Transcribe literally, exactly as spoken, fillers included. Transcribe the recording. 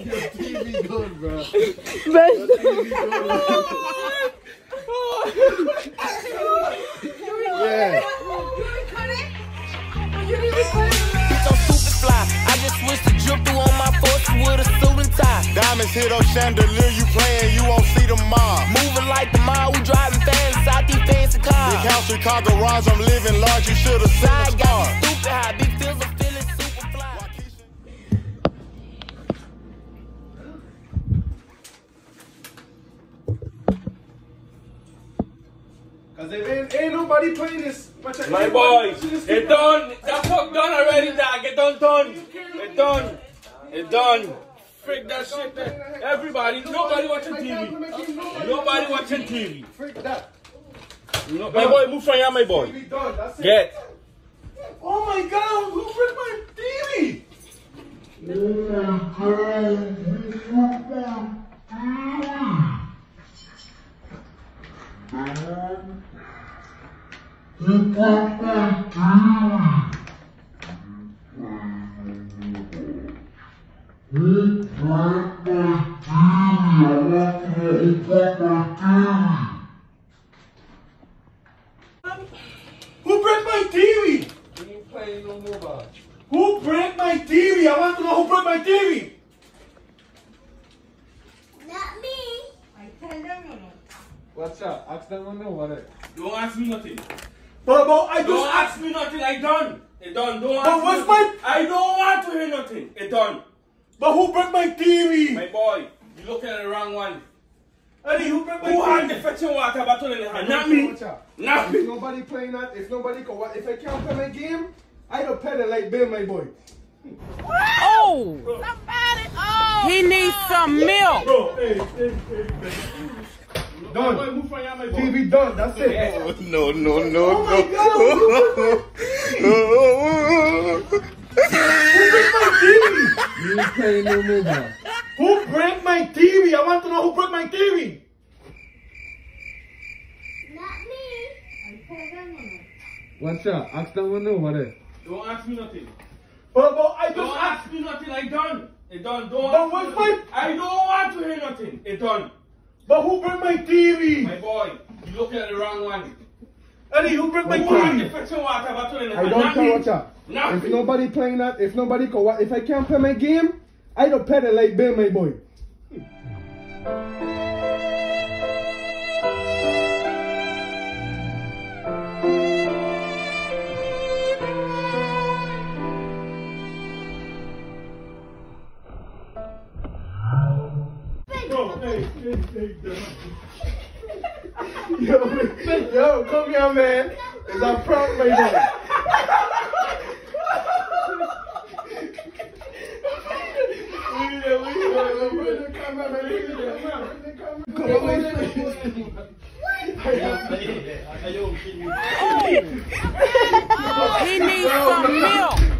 Your T V good, bro. Ben. Your T V good. Yeah. So super fly. I just switched the drip through on my forces with a suit and tie. Diamonds hit up chandelier, you playing, you won't see the mob. Moving like the mob, we driving fast out these fancy cars. Big house, Chicago garage, I'm living large, you should've seen I the got star. me stupid high, big feels I'm feeling super fly. Cause if ain't, ain't nobody playing this. My boys, it done. That fuck done already, dog. It done done. It done. It done. Freak that shit there. Everybody, nobody watching T V. Nobody watching T V. Freak that. No, my boy, move from here, my boy. T V done, that's it. Get. Oh my god, who freaked my T V? Who broke my T V? We ain't playing no more, bro. Who broke my T V? I want to know who broke my T V. Not me. I tell them no. What's up? Ask them one what? Don't ask me nothing. But, but I Don't just ask me nothing. I done. It done. Don't But ask me what's nothing. my- I don't want to hear nothing. It done. But who broke my T V? My boy, you looking at the wrong one. Eddie, who broke my Who had T the V? fetching water bottle in the hand? Not me. Watch out. Not If me. nobody playing that, if nobody can, if I can't play my game, I don't pedal like Bill, my boy. Oh! Somebody. Oh. He needs some milk. Bro, hey, hey, hey, hey. My boy, Done. move from here, my boy. T V done. That's it. No, no, no, Oh my God! Who broke my T V? You ain't playing no more, bro. Who broke my T V? I want to know who broke my T V. Not me. I tell them no. What's up? Ask them one what it. Don't ask me nothing. But, but I just Don't asked. ask me nothing. I done. It done. Don't But ask me what's nothing. my- I don't want to hear nothing. It done. But who broke my T V? My boy, you looking at the wrong one. Eddie, who broke my Who had T the V? fetching water bottle in the I hand? don't Not care me. what's up. Not If me. nobody playing that, if nobody can, if I can't play my game, I don't pedal like Bill, my boy. Yo, hey, hey, hey, yo. Yo, yo, come here, man. It's a prank, my boy. He needs some milk.